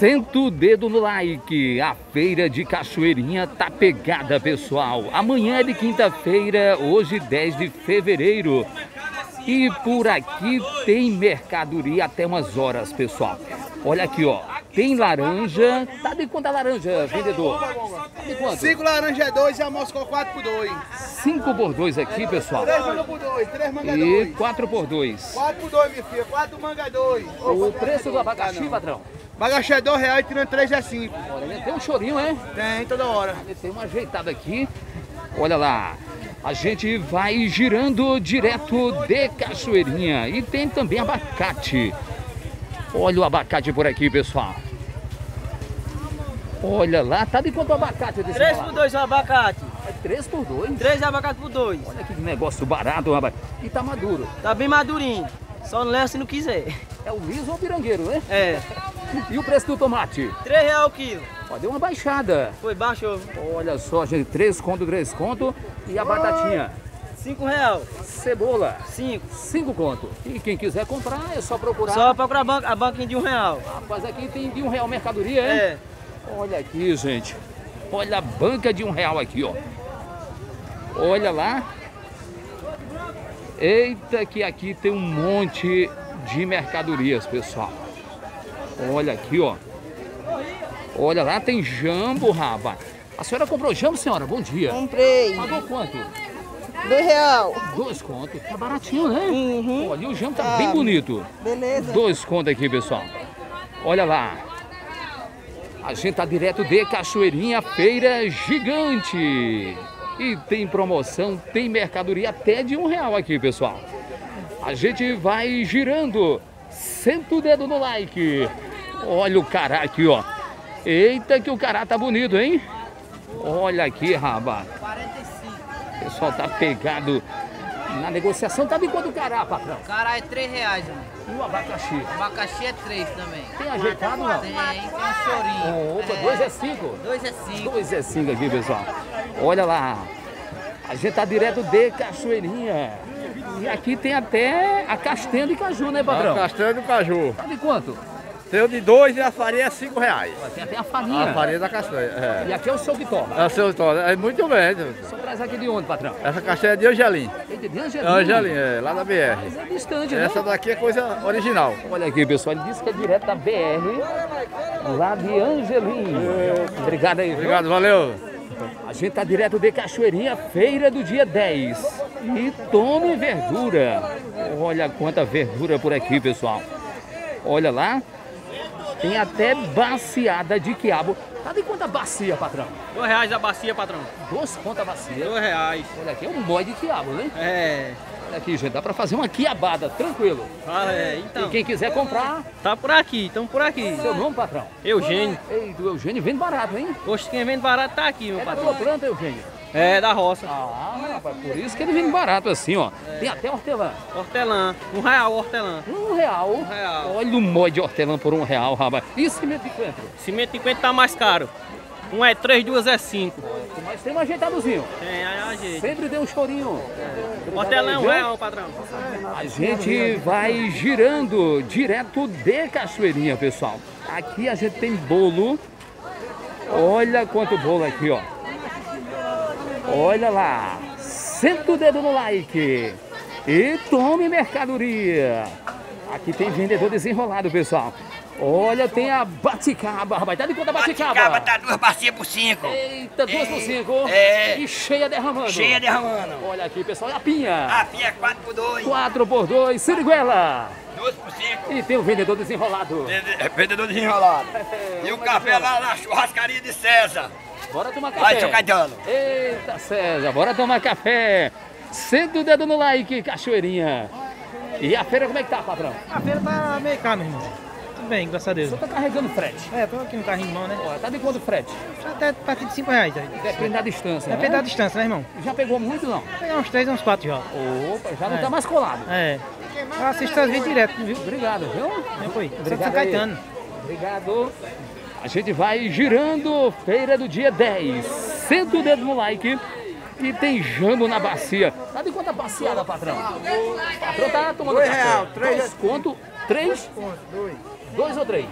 Senta o dedo no like, a feira de Cachoeirinha tá pegada, pessoal. Amanhã é de quinta-feira, hoje 10 de fevereiro. E por aqui tem mercadoria até umas horas, pessoal. Olha aqui, ó, tem laranja. Tá de quanto a laranja, vendedor? Tá de quanto? 5 laranja é 2 e a Moscou 4 por 2. 5 por 2 aqui, pessoal. 3 manga por 2, 3 manga E 2. 4 por 2. 4 por 2, minha filha, 4 manga 2. O preço do abacaxi, patrão? Abacaxi é R$2, tirando 3 é 5. Olha, tem um chorinho, hein? Tem, toda hora. Tem uma ajeitada aqui. Olha lá. A gente vai girando direto de Cachoeirinha. E tem também abacate. Olha o abacate por aqui, pessoal. Olha lá, tá de quanto o abacate desse 3 por 2 o abacate. É 3 por 2? 3 abacate por 2. Olha que negócio barato, rapaz. E tá maduro. Tá bem madurinho. Só não leva se não quiser. É o liso ou o pirangueiro, né? É. E o preço do tomate? R$3 o quilo. Ó, deu uma baixada. Foi, baixou. Olha só, gente, 3 conto. E a batatinha? R$5. Cebola? 5. 5 conto. E quem quiser comprar é só procurar. Só procurar a banquinha de R$1. Rapaz, aqui tem de R$1 mercadoria, hein? É. Olha aqui, gente. Olha a banca de R$1 aqui, ó. Olha lá. Eita, que aqui tem um monte de mercadorias, pessoal. Olha aqui, ó. Olha lá, tem jambo, rapaz. A senhora comprou jambo, senhora? Bom dia. Comprei. Pagou quanto? R$2. 2 contos. Tá baratinho, né? Uhum. Olha, e o jambo tá bem bonito. Beleza. 2 contos aqui, pessoal. Olha lá. A gente tá direto de Cachoeirinha, feira gigante. E tem promoção, tem mercadoria até de R$1 aqui, pessoal. A gente vai girando. Senta o dedo no like. Olha o cará aqui, ó. Eita, que o cará tá bonito, hein? Olha aqui, rapaz. 45. O pessoal tá pegado na negociação. Tá de quanto o cará, patrão? Cará é R$3, mano. E o abacaxi? Abacaxi é 3 também. Tem ajeitado, não? Tem um chorinho. Opa, 2 é 5. 2 é 5. 2 é 5 aqui, pessoal. Olha lá. A gente tá direto de Cachoeirinha. E aqui tem até a castanha de caju, né, patrão? A castanha do caju. Tá de quanto? Tem o de 2 e a farinha é R$5. Tem até a farinha. A farinha da castanha, é. E aqui é o seu que toma. É, seu Tom, é muito bem. Só traz aqui de onde, patrão? Essa castanha é de Angelim. Eita, de É Angelim. Angelim, é, lá da BR. Mas é distante, né? Essa daqui é coisa original. Olha aqui, pessoal. Ele disse que é direto da BR, lá de Angelim. Obrigado aí, viu? Obrigado, valeu. A gente tá direto de Cachoeirinha, feira do dia 10. E tome verdura. Olha quanta verdura por aqui, pessoal. Olha lá. Tem até baciada de quiabo. Tá de quanto a bacia, patrão? R$2 a bacia, patrão. 2 conto a bacia. R$2. Olha aqui, é um boi de quiabo, né? É. Olha aqui, gente, dá pra fazer uma quiabada, tranquilo. Então. E quem quiser comprar, Tá por aqui, estamos por aqui. seu nome, patrão? Eugênio. Ei, do Eugênio vende barato, hein? Poxa, quem vende barato tá aqui, meu É da patrão. tua planta, Eugênio? É, da roça. Ah, rapaz, por isso que ele vende barato assim, ó. Tem até hortelã. Hortelã. R$1 o hortelã. R$1. R$1. Olha o molho de hortelã por R$1, rapaz. E cimento de coentro? Cimento de 50 tá mais caro. Um é 3, 2 é 5. Mas tem um ajeitadozinho. Tem, aí a gente. Sempre tem um chorinho. Hortelã é R$1, patrão. A gente vai girando direto de Cachoeirinha, pessoal. Aqui a gente tem bolo. Olha quanto bolo aqui, ó. Olha lá. Senta o dedo no like. E tome mercadoria. Aqui tem vendedor desenrolado, pessoal. Olha, tem a baticaba, rapaz. Tá de quanto a baticaba? Baticaba tá 2 bacias por 5. Eita, 2 por 5. É. E cheia derramando. Cheia derramando. Olha aqui, pessoal. E a pinha? A pinha é 4 por 2. 4 por 2. Siriguela. 2 por 5. E tem o vendedor desenrolado. É vendedor desenrolado. E o café lá na churrascaria de César. Bora tomar café. Vai, seu Caetano. Eita, César, bora tomar café. Senta o dedo no like, Cachoeirinha. E a feira como é que tá, patrão? A feira tá meio cara, meu irmão. Tudo bem, graças a O Deus. senhor tá carregando frete. É, tô aqui no carrinho de mão, né? Ó, tá de quanto frete? Até a partir de R$5 aí. Depende da distância, Depende né? da distância, né, irmão? Já pegou muito, não? Pegar uns 3 ou uns 4 já. Opa, já não É. tá mais colado. É. Eu assisto as vídeos direto, viu? Obrigado, viu? É, foi. Obrigado São Caetano. Obrigado. A gente vai girando, feira do dia 10. Senta o dedo no like. E tem jambo na bacia. Tá de quanto a baciada, patrão? O patrão tá tomando R$2, café. 2 conto, 3? 2 ou 3?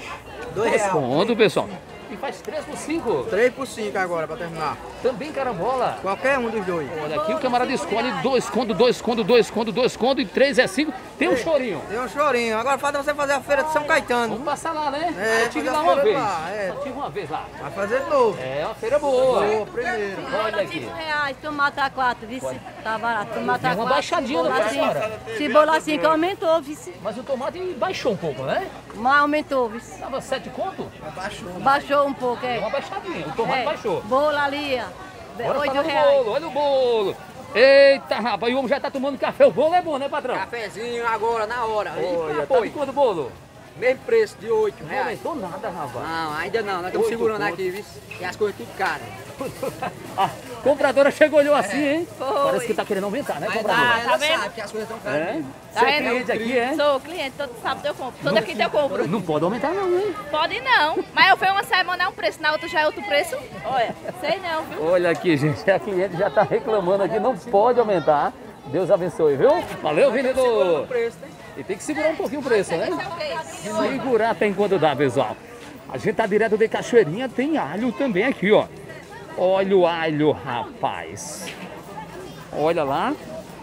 Desconto, pessoal. E faz 3 por 5. 3 por 5 agora, pra terminar. Também carambola. Qualquer um dos dois. Olha aqui, o camarada escolhe 2 conto, 2 conto, 2 conto, 2 conto e 3 é 5. Tem um chorinho. Tem um chorinho. Agora falta você fazer a feira de São Caetano. Vamos passar lá, né? É, eu tive fazer lá a uma feira vez. lá, é. Eu tive uma vez lá. Vai fazer de novo. É uma feira boa. Boa, primeiro. Olha aqui. R$5, tomate a 4, vice. Tá barato, tomate a Deu 4. uma baixadinha no preço, cara. Cebola 5 aumentou, vice. Mas o tomate baixou um pouco, né? Mas aumentou, vice. Tava 7 conto? Baixou um pouco, Deu é. uma baixadinha. O tomate baixou. Bolo ali, Bora ó. falar do R$8. bolo, olha o bolo. Eita, rapaz, o homem já tá tomando café. O bolo é bom, né, patrão? Cafezinho agora, na hora. Olha, tá de quanto o bolo? Mesmo preço, de 8 Não reais. aumentou nada, rapaz. Não, ainda não. Nós estamos 8 segurando conto. aqui, viu? E as coisas tudo caras. A compradora chegou, olhou assim, hein? Parece que tá querendo aumentar, né, compradora? Ela sabe que as coisas estão caras. É? Tá Você é vendo? cliente aqui, é? Sou cliente, todo sábado eu compro. Toda quinta eu compro. Não pode aumentar não, hein? Pode não. Mas eu fui uma semana é um preço, na outra já é outro preço. Olha, sei não, viu? Olha aqui, gente, a cliente já tá reclamando aqui, não pode aumentar. Deus abençoe, viu? Valeu, vendedor! E tem que segurar um pouquinho o preço, né? Segurar até enquanto dá, pessoal. A gente tá direto de Cachoeirinha, tem alho também aqui, ó. Olha o alho, rapaz. Olha lá.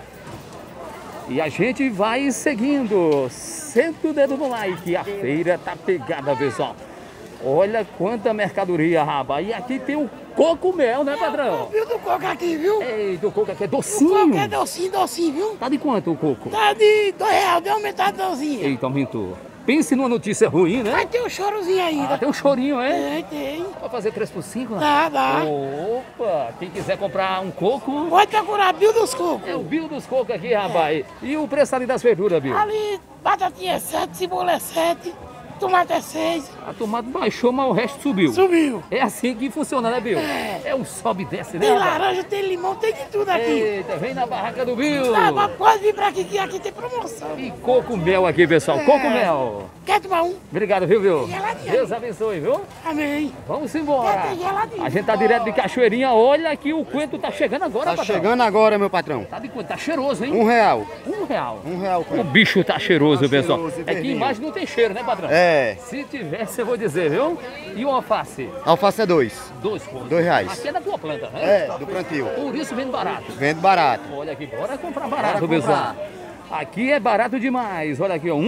E a gente vai seguindo. Senta o dedo no like. A feira tá pegada, pessoal. Olha quanta mercadoria, rapaz. E aqui tem o coco-mel, né, patrão? Viu do coco aqui, viu? Ei, do coco aqui é O docinho. coco é docinho, viu? Tá de quanto o coco? Tá de R$2, deu aumentado dozinho. Eita, aumentou. Pense numa notícia ruim, né? Vai ter um chorozinho ainda. Ah, tem um chorinho, é? Tem. Pra fazer 3 por 5, né? Dá. Opa, quem quiser comprar um coco, Pode procurar Bill dos Cocos. é o Bill dos cocos aqui, rapaz. E o preço ali das verduras, Bill? Ali, batatinha é 7, cebola é 7, tomate é 6. A tomate baixou, mas o resto subiu. Subiu. É assim que funciona, né, Bill? É um sobe e desce, né, Tem rapaz? laranja, tem limão, tem de tudo aqui. Eita, vem na barraca do Bill. Tá, mas pode vir pra aqui que aqui tem promoção. E coco-mel aqui, pessoal. Coco-mel. Quer tomar um? Obrigado, viu, Bill? Geladinho. Deus abençoe, viu? Amém. Vamos embora. Tem geladinho. A gente tá direto de Cachoeirinha. Olha aqui, o coentro tá chegando agora, Tá patrão. chegando agora, meu patrão. Tá de quanto? Tá cheiroso, hein? R$1. R$1. R$1 o O coentro. bicho tá cheiroso, Tá pessoal. cheiroso e É que verdinho. embaixo não tem cheiro, né, patrão? É. Se tivesse, eu vou dizer, viu? E o alface? Alface é 2. 2 contos. R$2. Aqui é da tua planta, né? É, do plantio. Por isso vende barato. Vendo barato. Olha aqui, bora comprar barato, Bora pessoal. Aqui é barato demais. Olha aqui, ó,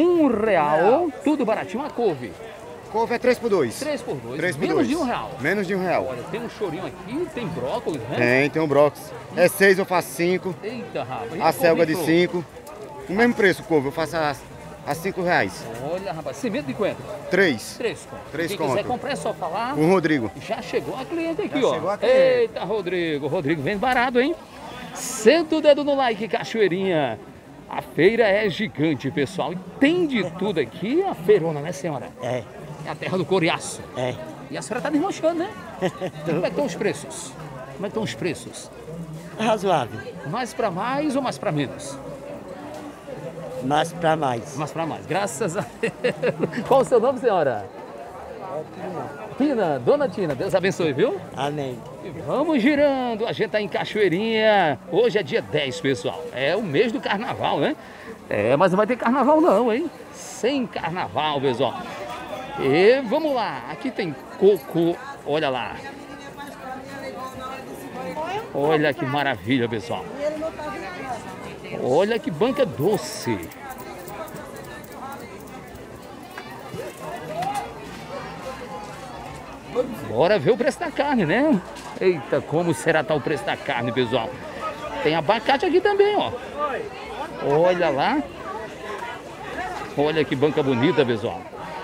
R$1. Tudo baratinho. Uma couve. Couve é 3 por 2. 3 por 2. 3 por Menos 2. de R$1. Menos de R$1. Olha, tem um chorinho aqui, tem brócolis, né? Tem um brócolis. É 6, eu faço 5. Eita, rapaz. E A selga de couve-flor? 5. O mesmo preço, couve, eu faço a R$5. Olha, rapaz, semente de quanto? 3. 3 contos. 3 Quem quiser conto. comprar é só falar. Com o Rodrigo. Já chegou a cliente aqui, Já ó. chegou a cliente. Eita, Rodrigo. Rodrigo vem barato, hein? Senta o dedo no like, Cachoeirinha. A feira é gigante, pessoal. E tem de tudo aqui. A feirona, né, senhora? É. É a terra do coriaço. É. E a senhora tá desmanchando, né? Como é que estão os preços? Como é que estão os preços? Razoável. Mais pra mais ou mais pra menos? Mas pra mais. Mais pra mais. Graças a Deus. Qual o seu nome, senhora? Tina, dona Tina. Deus abençoe, viu? Amém. E vamos girando, a gente tá em Cachoeirinha. Hoje é dia 10, pessoal. É o mês do carnaval, né? É, mas não vai ter carnaval não, hein? Sem carnaval, pessoal. E vamos lá, aqui tem coco, olha lá. Olha que maravilha, pessoal. Olha que banca doce. Bora ver o preço da carne, né? Eita, como será tá o preço da carne, pessoal? Tem abacate aqui também, ó. Olha lá. Olha que banca bonita, pessoal.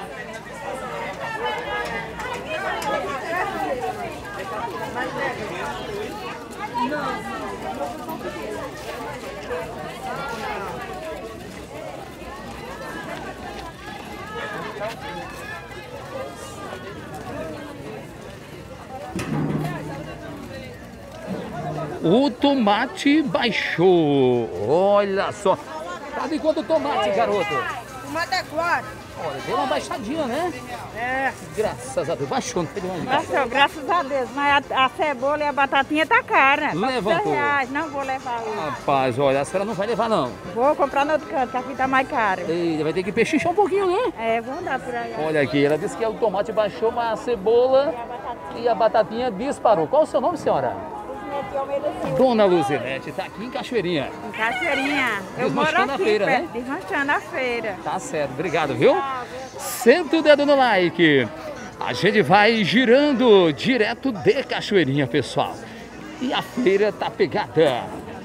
O tomate baixou. Olha só. Tá de quanto o tomate, garoto? Tomate é 4. Olha, deu uma baixadinha, né? É. Graças a Deus. Baixou, não pegou onde? Baixou, graças a Deus. Mas a cebola e a batatinha tá cara. Levantou. R$10. Não vou levar hoje. Rapaz, olha, a senhora não vai levar, não. Vou comprar no outro canto, que aqui tá mais caro. Ei, vai ter que pechinchar um pouquinho, né? É, vou andar por aí. Olha aqui, ela disse que o tomate baixou, mas a cebola e a batatinha disparou. Qual o seu nome, senhora? Dona Luzinete, tá aqui em Cachoeirinha. Em Cachoeirinha. Eu moro Desmanchando a aqui, feira, né? desmanchando a feira. Tá certo, obrigado, viu? Senta o dedo no like. A gente vai girando direto de Cachoeirinha, pessoal. E a feira tá pegada.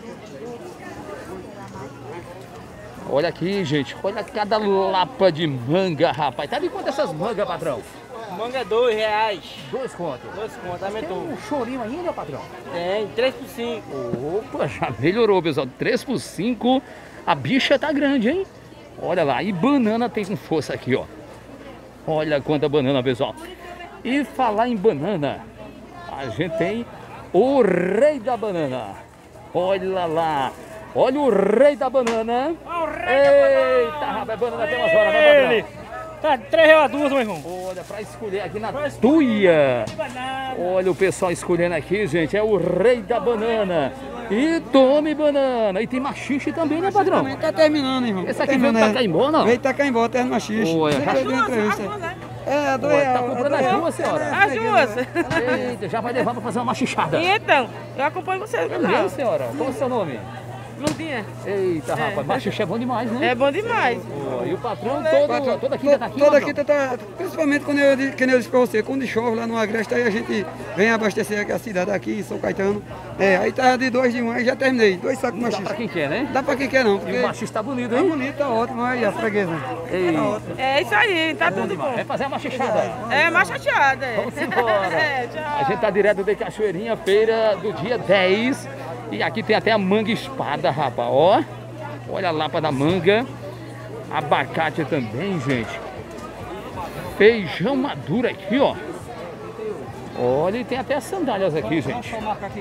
Olha aqui, gente. Olha cada lapa de manga, rapaz. Tá de quanto essas mangas, patrão? Manga é R$2. 2 contos. 2 contos, Tem aumentou. um chorinho ainda, patrão? Tem, 3 por 5. Opa, já melhorou, pessoal. 3 por 5. A bicha tá grande, hein? Olha lá. E banana tem com força aqui, ó. Olha quanta banana, pessoal. E falar em banana, a gente tem o rei da banana. Olha lá. Olha o rei da banana. Eita, rapaz, banana tem umas horas, né, patrão? Tá R$3 a duas, meu irmão. Olha, pra escolher aqui na tuia. Olha o pessoal escolhendo aqui, gente. É o rei da banana. E tome banana. E tem machixe também, né, padrão? Tá terminando, irmão. Esse aqui veio pra Caimbó, não? Veio pra Caimbó, terra no machixe. Olha, É, tá comprando as duas, senhora? As duas. Eita, já vai levar pra fazer uma machichada. Então, eu acompanho vocês. É mesmo, senhora? Qual é o seu nome? Lundinha. Eita, rapaz, machixe é bom demais, né? É bom demais. Pô, e o patrão toda quinta tá aqui, Toda patrão? quinta tá, principalmente quando eu disse pra você, quando chove lá no Agreste, aí a gente vem abastecer aqui a cidade aqui, São Caetano. É, aí tá de 2 de 1, aí já terminei. 2 sacos de Dá machixe. pra quem quer, né? Dá pra quem quer não, porque E o machixe tá bonito, tá hein? bonito, tá ótimo, aí a freguesa. Ei, Tá ótimo. É isso aí, tá tudo bom. vai fazer a machichada. É mais chateada. Vamos embora. É, tchau. A gente tá direto de Cachoeirinha, feira do dia 10. E aqui tem até a manga espada, rapaz, ó. Olha a lapa da manga. Abacate também, gente. Feijão maduro aqui, ó. Olha, e tem até sandálias aqui, gente.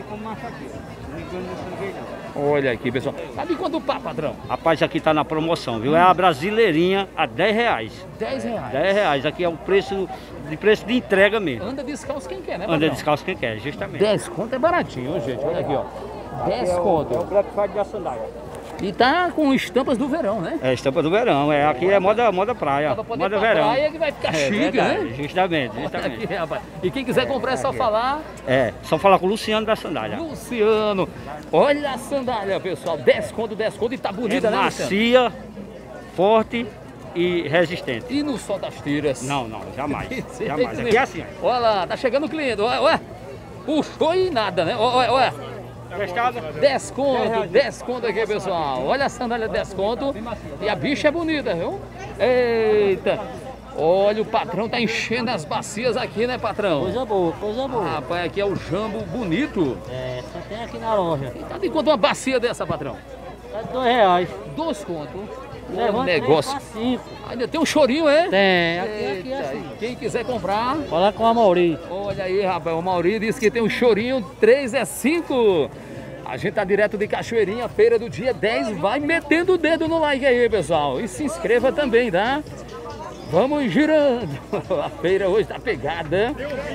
Olha aqui, pessoal. Sabe quanto o pá, padrão? Rapaz, aqui tá na promoção, viu? É a brasileirinha a R$10. R$10. R$10. Aqui é o preço de entrega mesmo. Anda descalço quem quer, né, padrão? Anda descalço quem quer, justamente. 10 conto é baratinho, gente. Olha aqui, ó. 10 conto. É o Black Friday da sandália. E tá com estampas do verão, né? É estampa do verão, aqui é moda praia, Pra poder moda ir pra verão. praia que vai ficar chique, verdade, né? Justamente. Olha aqui, rapaz. E quem quiser comprar é só falar. É, só falar com o Luciano da sandália. Luciano. Olha a sandália, pessoal. 10 conto e tá bonita, É né, Luciano? macia, forte e resistente. E no sol das tiras? Não, jamais. Desse Jamais. jeito Aqui é mesmo. assim. Olha lá, tá chegando o cliente. Olha. Puxou e nada, né? Olha. Fechada? 10 conto aqui, pessoal. Olha a sandália 10 conto. E a bicha é bonita, viu? Eita. Olha, o patrão tá enchendo as bacias aqui, né, patrão? Coisa boa, coisa boa. Rapaz, aqui é o jambo bonito. É, só tem aqui na loja. E tá de quanto uma bacia dessa, patrão? Tá R$2. 2 conto. Levanta negócio. pra 5. Ainda tem um chorinho, é? Tem, aqui é Eita, assim. quem quiser comprar, Fala com a Mauri. olha aí, rapaz. O Mauri disse que tem um chorinho, 3 é 5. A gente tá direto de Cachoeirinha, feira do dia 10. Vai metendo o dedo no like aí, pessoal. E se inscreva também, tá? Vamos girando. A feira hoje tá pegada.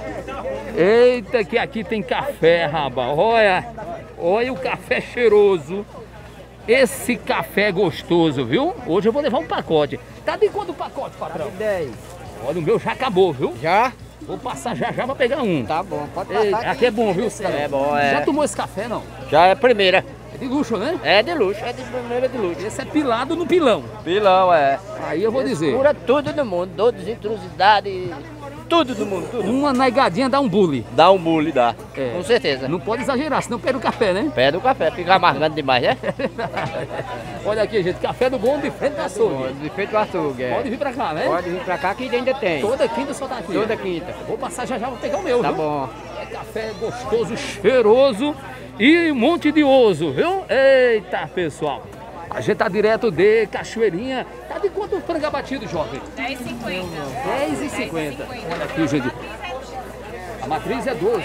Eita, que aqui tem café, rapaz. Olha o café cheiroso. Esse café é gostoso, viu? Hoje eu vou levar um pacote. Tá de quanto o pacote, patrão? 10. Olha, o meu já acabou, viu? Já? Vou passar já pra pegar um. Tá bom, pode Ei, passar. aqui é bom, viu? É bom, é. Já tomou esse café, não? Já é a primeira. É de luxo, né? É de luxo, é de primeira de luxo. Esse é pilado no pilão. Pilão, é. Aí eu vou dizer. Cura tudo do mundo, todas intrusidades, tudo do mundo, tudo. Uma negadinha dá um bule. Dá um bule, dá. É. Com certeza. Não pode exagerar, senão perde o café, né? Pede o café, fica amargando demais, né? Olha aqui, gente. Café do bom de frente da açougue. De feito o açougue, é. Pode vir pra cá, né? Pode vir pra cá que ainda tem. Toda quinta só tá aqui. Toda quinta. Vou passar já vou pegar o meu, Tá viu? bom. É café gostoso, cheiroso e um monte de oso, viu? Eita, pessoal. A gente tá direto de Cachoeirinha. Tá de quanto o frango abatido, jovem? 10,50. 10,50. Olha aqui, gente. A matriz é 12.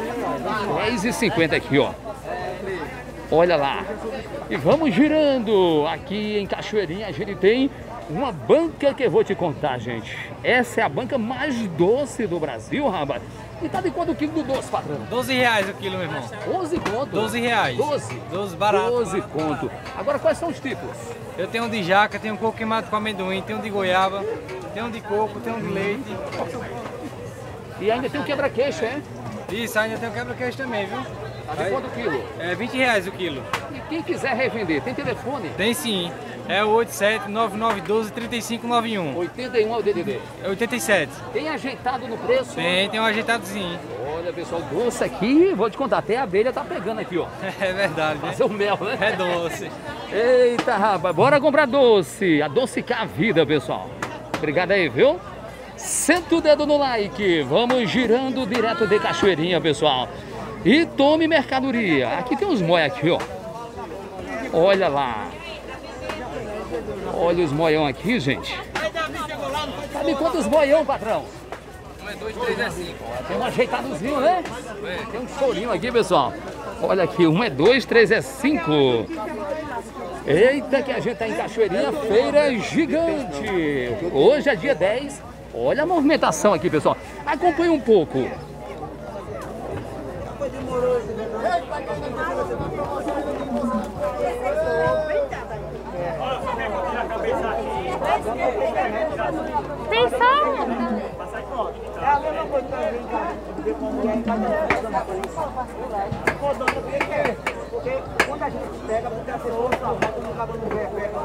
10,50 aqui, ó. Olha lá. E vamos girando. Aqui em Cachoeirinha a gente tem Uma banca que eu vou te contar, gente. Essa é a banca mais doce do Brasil, rapaz. E tá de quanto o quilo do doce, patrão? 12 reais o quilo, meu irmão. 11 conto? 12 reais. 12? 12 barato. 12 conto. Agora, quais são os tipos? Eu tenho um de jaca, tenho um coco queimado com amendoim, tenho um de goiaba, tenho um de coco, tenho um de leite. E ainda tem o quebra-queixo, é? Isso, ainda tem o quebra-queixo também, viu? Tá de quanto o quilo? É 20 reais o quilo. E quem quiser revender, tem telefone? Tem sim. É o 87-9912-3591. 81 é o DDD. É 87. Tem ajeitado no preço? Tem um ajeitadozinho. Olha, pessoal, doce aqui, vou te contar, até a abelha tá pegando aqui, ó. É verdade, né? Fazer o mel, né? É doce. Eita, rapaz, bora comprar doce. Adocicar a vida, pessoal. Obrigado aí, viu? Senta o dedo no like. Vamos girando direto de Cachoeirinha, pessoal. E tome mercadoria. Aqui tem uns mói aqui, ó. Olha lá. Olha os moião aqui, gente. Sabe quantos moião, patrão? Um é 2, 3 é 5. Tem um ajeitadozinho, né? Tem um chorinho aqui, pessoal. Olha aqui, 1 é 2, 3 é 5. Eita, que a gente tá em Cachoeirinha, feira gigante. Hoje é dia 10. Olha a movimentação aqui, pessoal. Acompanhe um pouco. Tem só? É a mesma coisa também, cara. Porque quando a gente pega, porque a pessoa vai no cabo no pé, pega.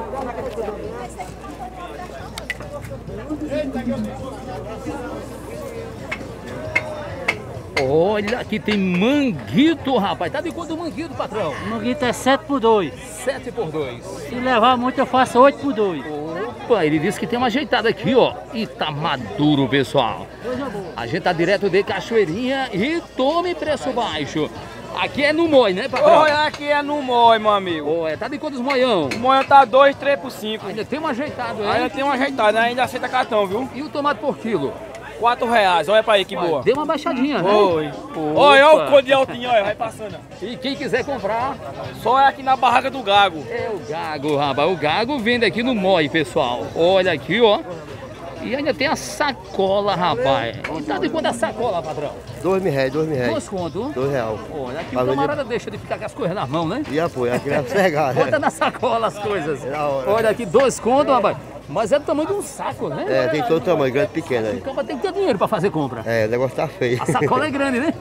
Olha, aqui tem manguito, rapaz. Tá de quanto o manguito, patrão? O manguito é 7 por 2. 7 por 2. Se levar muito, eu faço 8 por 2. Opa, ele disse que tem uma ajeitada aqui, ó. E tá maduro, pessoal. A gente tá direto de Cachoeirinha e tome preço baixo. Aqui é no moi, né, patrão? Olha, aqui é no moi, meu amigo. Olha, tá de quantos moião? O moião tá 2, 3 por 5. Ainda tem um ajeitado, hein? Ainda tem um ajeitado, ainda aceita cartão, viu? E o tomate por quilo? 4 reais, olha pra aí que boa. Deu uma baixadinha, né? Oi. Olha o cor de altinho, olha, vai passando. E quem quiser comprar, só é aqui na barraca do Gago. É o Gago, rapaz. O Gago vende aqui no moi, pessoal. Olha aqui, ó. E ainda tem a sacola, rapaz. E tá de quanto a sacola, patrão? 2 mil reais, 2 mil reais. 2 conto? 2 reais. Olha, aqui o camarada deixa de ficar com as coisas na mão, né? E apoio, aqui vai pegar, Bota na sacola as coisas. Olha aqui, 2 conto, rapaz. Mas é do tamanho de um saco, né? É, tem todo tamanho, grande e pequeno aí. Então tem que ter dinheiro pra fazer compra. É, o negócio tá feio. A sacola é grande, né?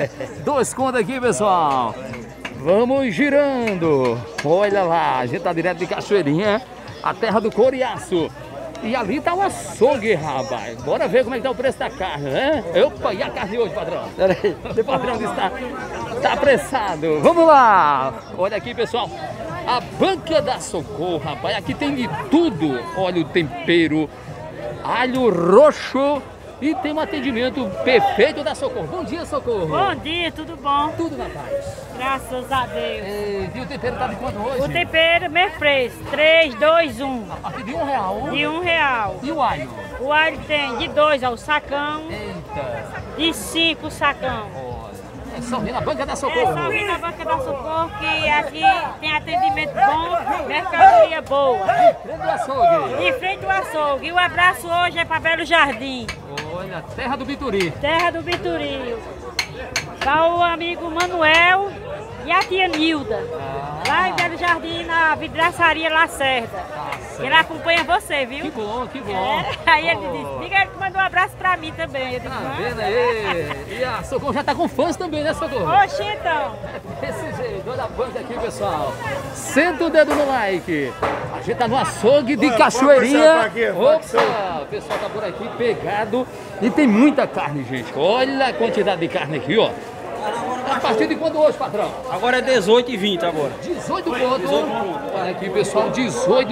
2 conto aqui, pessoal. Vamos girando. Olha lá, a gente tá direto de Cachoeirinha, a terra do couriaço. E ali tá o açougue, rapaz. Bora ver como é que tá o preço da carne, né? Opa, e a carne hoje, patrão? O patrão disse que tá apressado. Vamos lá. Olha aqui, pessoal. A banca da Socorro, rapaz. Aqui tem de tudo. Olha o tempero, alho roxo. E tem um atendimento perfeito da Socorro. Bom dia, Socorro. Bom dia, tudo bom? Tudo na paz. Graças a Deus. E o tempero tá de quanto hoje? O tempero, mesmo preço, 3, 2, 1. A partir de R$1. De R$1. E o alho? O alho tem de 2 ao sacão. Eita. De 5 o sacão. É só vir na banca da Socorro. É só vir na banca da Socorro, que aqui tem atendimento bom, mercadoria boa. De frente do açougue. De frente do açougue. E o abraço hoje é para Belo Jardim. Olha, terra do Bituri. Terra do Bituri. Tá o amigo Manuel e a tia Nilda. Lá em Belo Jardim, na vidraçaria Lacerda. Ele acompanha você, viu? Que bom, que bom. É. Aí ele disse, diga ele que mandou um abraço pra mim também. Eu disse, tá vendo aí? E a Socorro já tá com fãs também, né, Socorro? Oxi, então. Desse jeito, olha a banca aqui, pessoal. Senta o dedo no like. A gente tá no açougue de Cachoeirinha. Opa, o pessoal tá por aqui pegado. E tem muita carne, gente. Olha a quantidade de carne aqui, ó. A partir de quando hoje, patrão? Agora é 18 e 20 agora. 18 pontos. Olha aqui, pessoal, 18.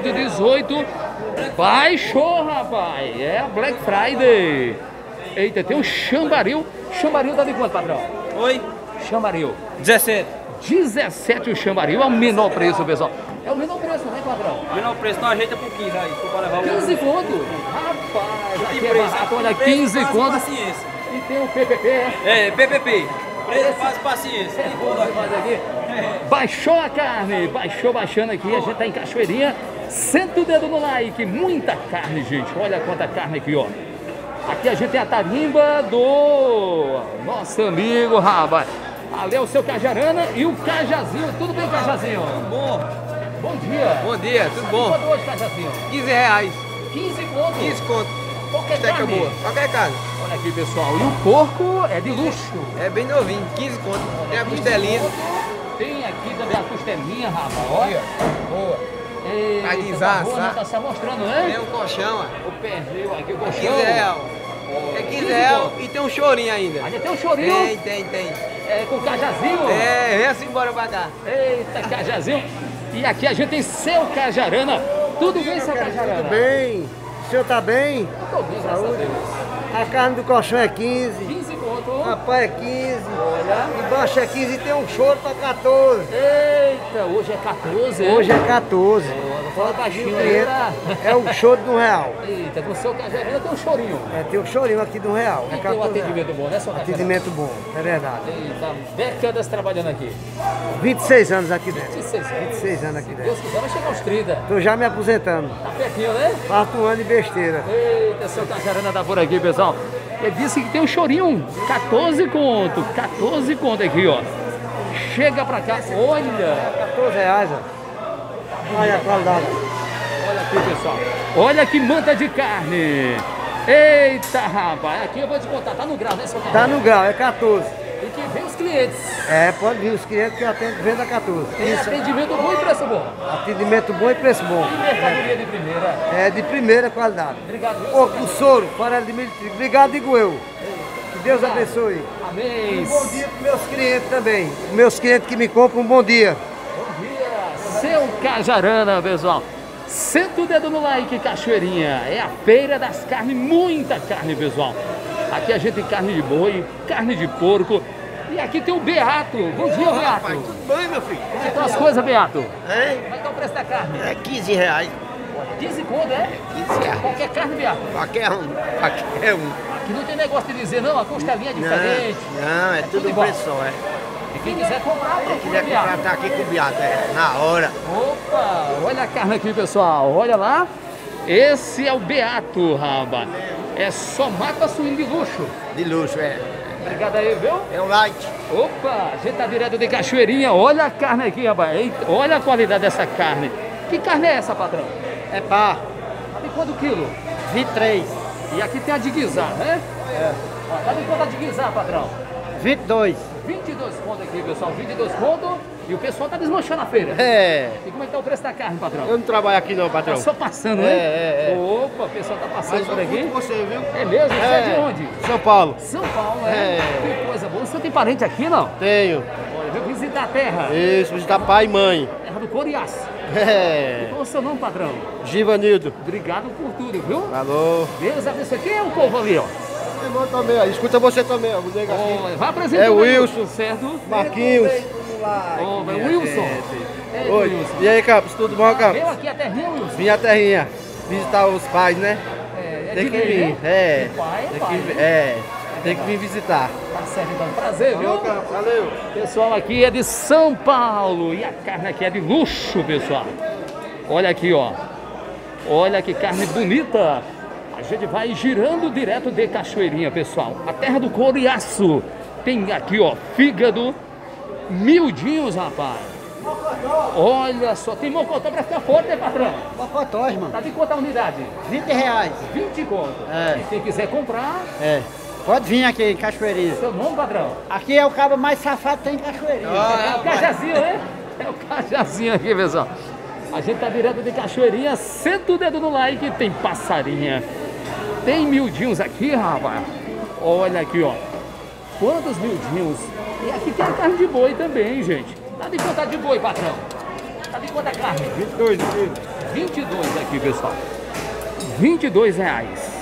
Baixou, rapaz. É a Black Friday. Eita, tem um chambaril. Chambaril tá de quanto, patrão? Oi? Chambaril. 17. 17 o chambaril. É o menor preço, pessoal. É o menor preço, né, patrão? Menor preço, não ajeita por 15 aí. Pra levar 15 conto? Rapaz, aqui é barato. Olha, 15 conto. E tem o PPP, é? É, PPP. Preço, faz paciência. Baixou a carne, baixando aqui, a gente tá em Cachoeirinha. Senta o dedo no like, muita carne, gente. Olha quanta carne aqui, ó. Aqui a gente tem a tarimba do nosso amigo, rapaz. Ali é o seu Cajarana e o Cajazinho. Tudo bem, Cajazinho? Tudo bom. Bom dia. Bom dia, tudo bom? Quanto hoje, Cajazinho? 15 reais. 15 conto? 15 conto. Qualquer Teca carne? boa. Qualquer carne. Olha aqui, pessoal. E o porco é de luxo. É bem novinho, 15 conto. Tem a costelinha. Tem aqui também a costelinha, rapaz. Olha. Boa. Eita, Aguizar, tá boa, né? Tá se mostrando, né? Tem um colchão, ó. O pernil aqui, o colchão. 15 reais. É 15 reais e tem um chorinho ainda. Ainda tem um chorinho? Tem. É com Cajazinho? É, vem assim embora pra cá. Eita, Cajazinho. E aqui a gente tem seu Cajarana. Tudo bem, seu Cajarana? Tudo bem. O senhor tá bem? Tô bem, graças a Deus. A carne do colchão é 15. 15 conto. Rapaz, é 15. Olha. Embaixo é 15 e tem um choro pra 14. Eita, hoje é 14, é? Hoje é 14. Fala baixinho aí. É o choro de R$1. Eita, com o seu Cajarana tem um chorinho. É, tem um chorinho aqui de R$1. É E tem um atendimento bom, né, seu Cajarana? Atendimento bom, é verdade. Eita, décadas trabalhando aqui. 26 anos aqui dentro. 26 anos aqui Se dentro. Deus quiser, vai chegar aos 30. Tô já me aposentando. Tá pertinho, né? Quarto ano de besteira. Eita, seu Cajarana tá por aqui, pessoal. Ele disse que tem um chorinho, 14 conto. 14 conto aqui, ó. Chega pra cá, olha. R$14, ó. Olha a qualidade. Olha aqui, pessoal. Olha que manta de carne. Eita, rapaz. Aqui eu vou te contar, tá no grau, né, seu Cajarana? Tá no grau, é 14. E que vem os clientes. É, pode vir os clientes que atendem, venda 14. Tem atendimento bom e preço bom. Atendimento bom e preço bom. E mercadoria de primeira. É de primeira qualidade. Obrigado. O soro, farelo de milho. Obrigado, digo eu. Que Deus abençoe. Amém. Um bom dia para meus clientes também. Meus clientes que me compram, um bom dia. Bom dia. Seu Cajarana, pessoal. Senta o dedo no like, Cachoeirinha. É a feira das carnes, muita carne, pessoal. Aqui a gente tem carne de boi, carne de porco. E aqui tem o Beato. Bom dia, Beato. Rapaz, tudo bem, meu filho? Como é que estão as coisas, Beato? Hein? Como é que tá o preço da carne? É 15 reais. 15 conto, é? 15 reais. Qualquer carne, Beato? Qualquer um. Aqui não tem negócio de dizer, não, a costelinha é diferente. Não, é tudo igual. preço só, é. E quem quiser comprar, Quem quiser comprar, tá aqui com o Beato, é. Na hora. Opa, olha a carne aqui, pessoal. Olha lá. Esse é o Beato, rapaz. É só mata suíno de luxo. De luxo, é. Obrigado aí, viu? É o light. Opa, a gente tá direto de Cachoeirinha. Olha a carne aqui, rapaz. Eita, olha a qualidade dessa carne. Que carne é essa, patrão? É pá. Tá de quanto quilo? 23. E aqui tem a de guisar, né? É. Ó, tá de quanto a de guisar, patrão? 22. 22 conto aqui, pessoal. 22 conto. E o pessoal tá desmanchando a feira. É. E como é que tá o preço da carne, patrão? Eu não trabalho aqui não, patrão. Tá só passando, né? É. Opa, o pessoal tá passando por aqui. Você, viu? É mesmo? Você é de onde? São Paulo. São Paulo, é. Que coisa boa. Você tem parente aqui, não? Tenho. Olha, veio visitar a terra. Isso, visitar pai e mãe. Terra do Coriaço. É. Qual é o seu nome, patrão? Givanildo. Obrigado por tudo, viu? Alô. Deus abençoe. Quem é o povo ali, ó? Eu também, ó. Escuta você também, ó. Vou Olha, vai apresentar. É o Wilson. Certo? Marquinhos. Ó, vai o Wilson. É, Oi. Wilson. E aí, Campos, tudo bom, Campos? Veio aqui a terrinha, Wilson? Vim à terrinha. Visitar os pais, né? É Tem de que lei, vir. né? É. De pai, Tem pai, que, né? tem que vir visitar. Tá certo, então. Prazer, viu? Valeu, Campos. Valeu. Pessoal, aqui é de São Paulo e a carne aqui é de luxo, pessoal. Olha aqui, ó. Olha que carne bonita. A gente vai girando direto de Cachoeirinha, pessoal. A terra do Coriaço. Tem aqui, ó, fígado, miudinhos, rapaz. Olha só, tem mocotó pra ficar forte, né, patrão? Mocotó, irmão. Tá de quanto a unidade? 20 reais. 20 conto. É. E quem quiser comprar, É. Pode vir aqui em Cachoeirinha. seu nome, padrão? Aqui é o cabo mais safado que tem em Cachoeirinha. É o Cajazinho, né? É o Cajazinho aqui, pessoal. A gente tá direto de Cachoeirinha. Senta o dedo no like. Tem passarinha. Tem miudinhos aqui, rapaz. Olha aqui, ó. Quantos miudinhos. E aqui tem a carne de boi também, gente. Tá de quanto a de boi, patrão? Tá de quanto a carne? 22 aqui. 22 aqui, pessoal. 22 reais.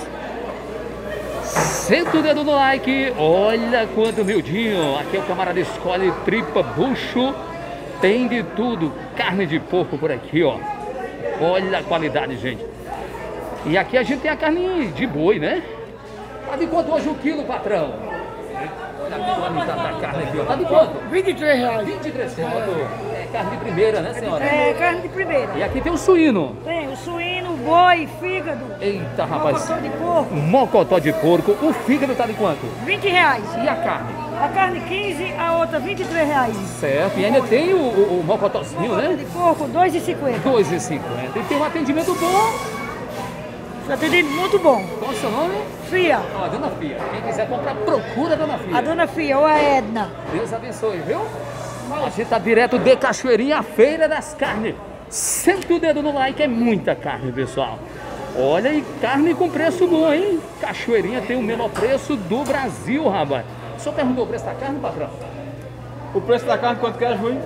Senta o dedo no like. Olha quanto miudinho. Aqui é o camarada escolhe tripa, bucho. Tem de tudo. Carne de porco por aqui, ó. Olha a qualidade, gente. E aqui a gente tem a carne de boi, né? Tá de quanto hoje o quilo, patrão? Olha a qualidade da carne aqui, ó. Tá de quanto? R$23. 23 conto. É carne de primeira, né, senhora? É, carne de primeira. E aqui tem o suíno. Tem o suíno, o boi, fígado. Eita, rapaz. Mocotó de porco. Mocotó de porco. O fígado tá de quanto? R$20. E a carne? A carne 15, a outra R$23. Certo. E ainda tem o mocotózinho, né? De porco, R$2,50. R$2,50. E tem um atendimento bom. Atendimento muito bom. Qual é o seu nome? Fia. Ó, a Dona Fia. Quem quiser comprar, procura a Dona Fia. A Dona Fia ou a Edna. Deus abençoe, viu? A gente tá direto de Cachoeirinha, a Feira das Carnes. Senta o dedo no like, é muita carne, pessoal. Olha, e carne com preço bom, hein? Cachoeirinha tem o menor preço do Brasil, rapaz. O senhor perguntou o preço da carne, patrão? O preço da carne, quanto que é, Júnior?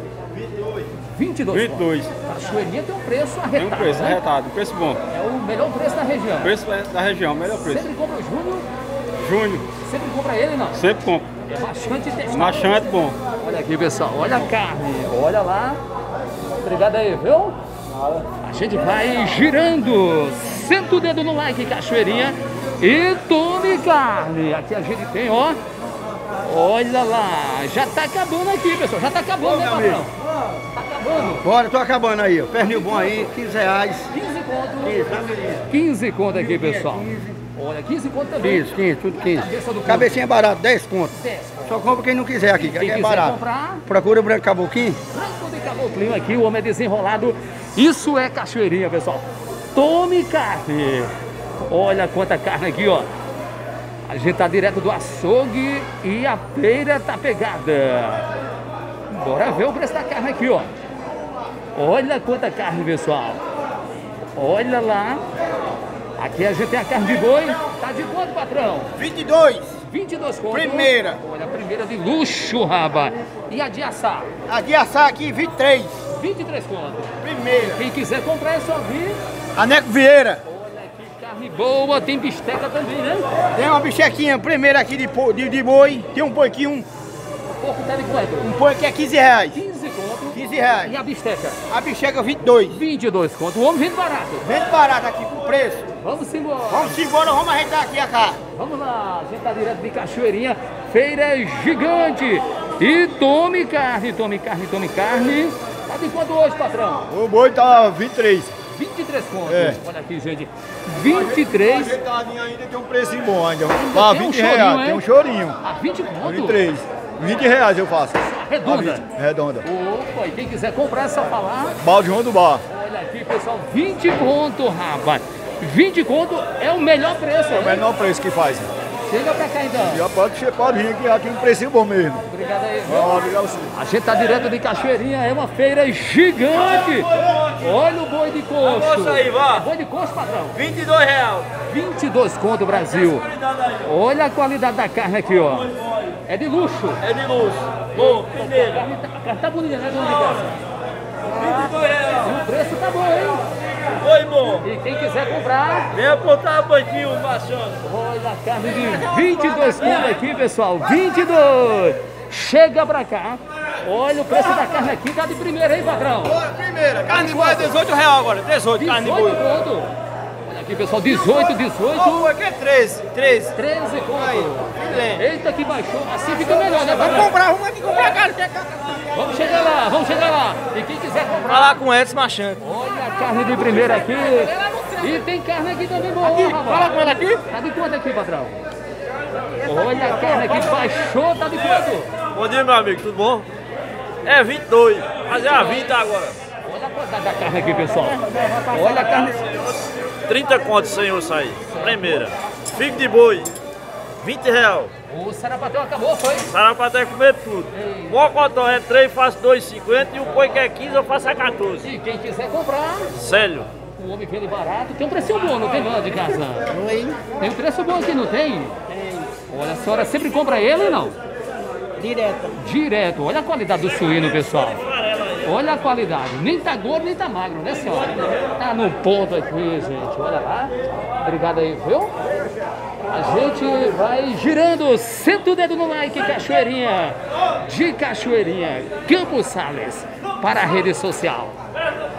22. Cachoeirinha tem um preço arretado. Tem um preço, né? arretado, um preço bom. É o melhor preço da região. O preço da região, o melhor preço. Sempre compra o Júnior? Júnior. Sempre compra ele, não? Sempre compra. É bastante testado. Bastante bom. Olha aqui, pessoal, olha a carne, olha lá. Obrigado aí, viu? A gente vai girando. Senta o dedo no like, Cachoeirinha. E tome carne. Aqui a gente tem, ó. Olha lá. Já tá acabando aqui, pessoal. Já tá acabando, né, patrão? Tá acabando. Bora, tô acabando aí, ó. Pernil bom aí, R$15. 15 conto. 15 conto aqui, pessoal. Olha, 15 conto também. 15, tudo 15. Cabecinha é barato, 10 conto. Só compra quem não quiser aqui, que aqui é barato. Comprar, procura o branco caboclinho. Branco de caboclinho aqui, o homem é desenrolado. Isso é Cachoeirinha, pessoal. Tome carne. Olha quanta carne aqui, ó. A gente tá direto do açougue e a feira tá pegada. Bora ver o preço da carne aqui, ó. Olha quanta carne, pessoal. Olha lá. Aqui a gente tem a carne de boi. Tá de quanto, patrão? 22. 22 conto. Primeira. Olha, a primeira de luxo, raba. E a de assar? A de assar aqui, 23. 23 conto. Primeira. Quem quiser comprar é só vir. Aneco Vieira. Olha que carne boa. Tem bisteca também, né? Tem uma bistequinha primeira aqui de boi. Tem um porquinho. O porco tá de quanto? Um porco é R$15. 15 conto. 15 reais. E a bisteca? A bisteca 22. 22 conto. O homem vende barato. Vende barato aqui pro preço. Vamos embora. Vamos embora, vamos ajeitar aqui a carne. Vamos lá, a gente tá direto de Cachoeirinha. Feira gigante. E tome carne, tome carne, tome carne. Tá de quanto hoje, patrão? O boi tá 23. 23 conto. É. Olha aqui, gente. 23. Ajeitadinho ainda tem um precinho bom ainda. Ainda tem um chorinho, tem um chorinho. A 20 conto? 23. R$20 eu faço. Redonda? Redonda. Opa, e quem quiser comprar é só falar. Balde João do Bar. Olha aqui, pessoal, 20 conto, rapaz. 20 conto é o melhor preço. É o menor preço que faz. Chega pra cá, então. Já pode vir aqui um precinho bom mesmo. Obrigado aí. Obrigado você. A gente tá direto de Cachoeirinha, é uma feira gigante. Olha o boi de coxo. Almoça aí, vá. Boi de coxo, patrão. R$22. 22 conto, Brasil. Olha a qualidade da carne aqui, ó. É de luxo. É de luxo. Bom, primeiro. A carne tá bonita, né, dona de casa? R$22. E o preço tá bom, hein? Foi bom. E quem quiser comprar, vem apontar o banquinho, machando. olha a carne de 22 conto aqui, pessoal. 22. Chega pra cá. Olha o preço da carne aqui, tá de primeira, hein, patrão? Primeira. Carne de boi é R$18 agora. 18 carne de boi. Conto. Olha aqui, pessoal, 18. Aqui é 13. 13 conto. Eita, que baixou. Assim fica melhor, né, patrão? Vamos comprar, vamos aqui comprar carne. Vamos chegar lá, vamos chegar lá. E quem quiser comprar... Falar com o Edson Machante. Olha a carne de primeira aqui. E tem carne aqui também boa, aqui, rapaz. fala com ela aqui. Tá de quanto aqui, patrão? Olha a carne aqui, baixou, tá de quanto? Bom dia, meu amigo, tudo bom? É 22, fazer a 20 agora. Olha a quantidade da carne aqui, pessoal. Olha a carne... 30 contos, senhor, isso aí. Primeira. Figo de boi, R$20. O sarapatel acabou, foi? Sarapatel comer tudo. Mocotó é 3, faço 2,50 e o boi que é 15, eu faço a 14. E quem quiser comprar... Célio. O homem vende barato. Tem um preço bom, não tem, não, de casa? Tem um preço bom aqui, não tem? Tem. Olha, a senhora sempre compra ele ou não? Direto. Olha a qualidade do suíno, pessoal. Olha a qualidade. Nem tá gordo, nem tá magro, né, senhora? Tá no ponto aqui, gente. Olha lá. Obrigado aí, viu? A gente vai girando. Senta o dedo no like, Cachoeirinha. De Cachoeirinha, Campos Sales, para a rede social.